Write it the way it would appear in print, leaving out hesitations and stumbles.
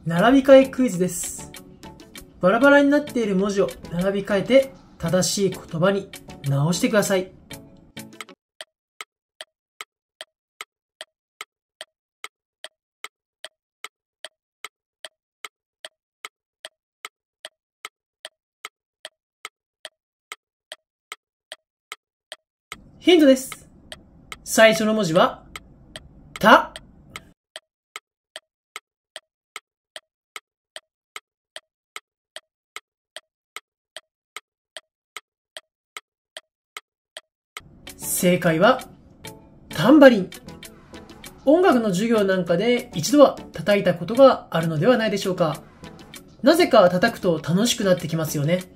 並び替えクイズです。バラバラになっている文字を並び替えて正しい言葉に直してください。ヒントです。最初の文字は、た。正解は、タンバリン。音楽の授業なんかで一度は叩いたことがあるのではないでしょうか。なぜか叩くと楽しくなってきますよね。